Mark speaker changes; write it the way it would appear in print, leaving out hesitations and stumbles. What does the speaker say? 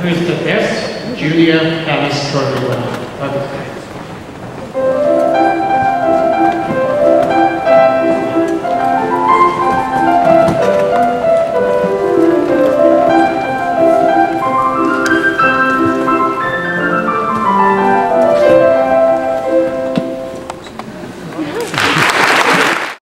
Speaker 1: who is the best Julia Alice Trophy winner?